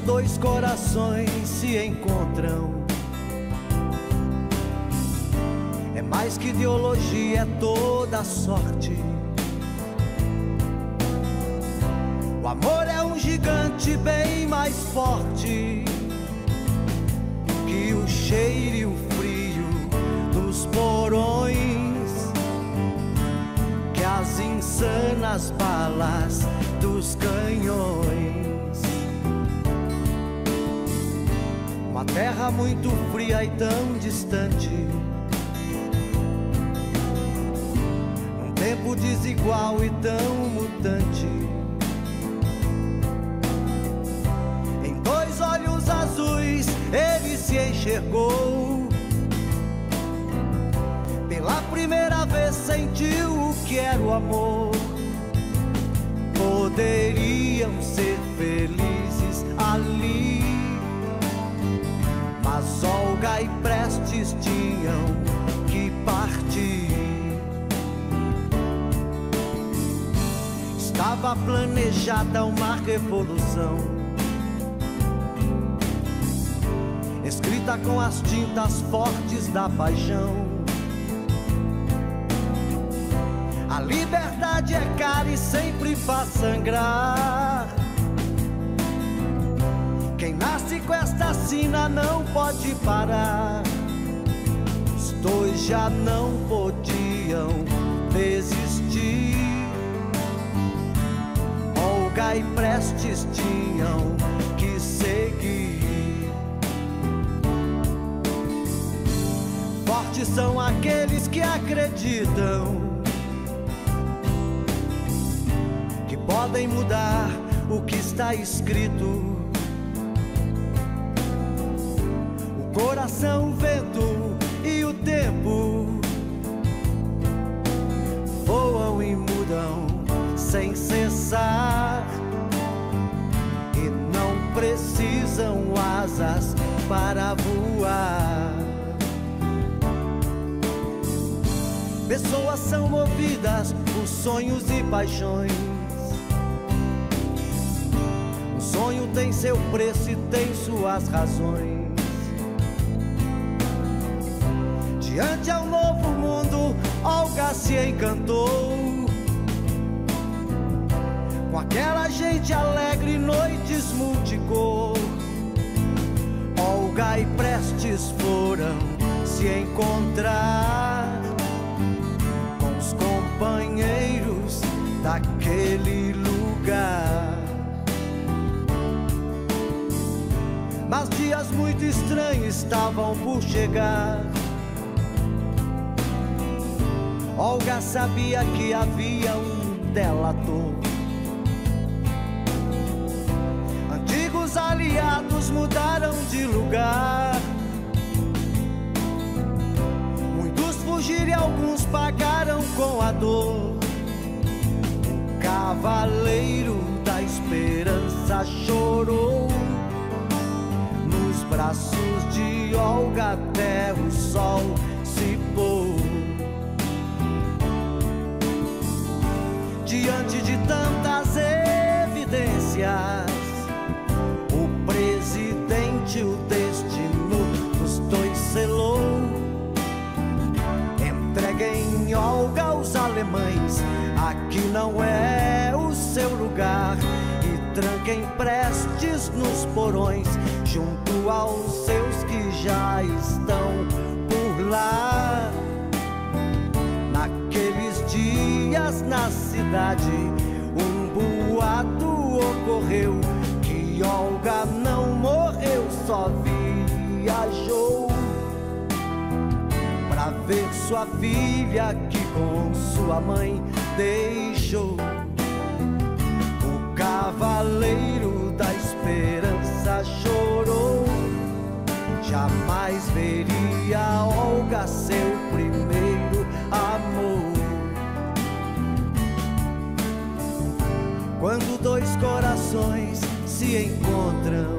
dois corações se encontram, é mais que ideologia, é toda sorte. O amor é um gigante bem mais forte que o cheiro e o frio dos porões, que as insanas balas dos canhões. Uma terra muito fria e tão distante, num tempo desigual e tão mutante. Em dois olhos azuis ele se enxergou, pela primeira vez sentiu o que era o amor. Poderiam ser felizes ali, mas Olga e Prestes tinham que partir. Estava planejada uma revolução, escrita com as tintas fortes da paixão. A liberdade é cara e sempre faz sangrar. Quem nasce com esta sina não pode parar. Os dois já não podiam desistir. Olga e Prestes tinham que seguir. Fortes são aqueles que acreditam que podem mudar o que está escrito. O coração, o vento e o tempo voam e mudam sem cessar, e não precisam asas para voar. Pessoas são movidas por sonhos e paixões. O sonho tem seu preço e tem suas razões. Diante ao novo mundo, Olga se encantou com aquela gente alegre, noites multicor. Olga e Prestes foram se encontrar com os companheiros daquele lugar. Mas dias muito estranhos estavam por chegar. Olga sabia que havia um delator. Antigos aliados mudaram de lugar. Muitos fugiram e alguns pagaram com a dor. O cavaleiro da esperança chorou nos braços de Olga até o sol se pôr. Diante de tantas evidências, o presidente o destino dos dois selou. Entreguem Olga aos alemães, aqui não é o seu lugar, e tranquem Prestes nos porões, junto aos seus que já estão por lá. Naqueles dias na cidade, um boato ocorreu que Olga não morreu, só viajou pra ver sua filha que com sua mãe deixou. O cavaleiro da esperança chorou, jamais veria Olga seu primeiro amor. Quando dois corações se encontram,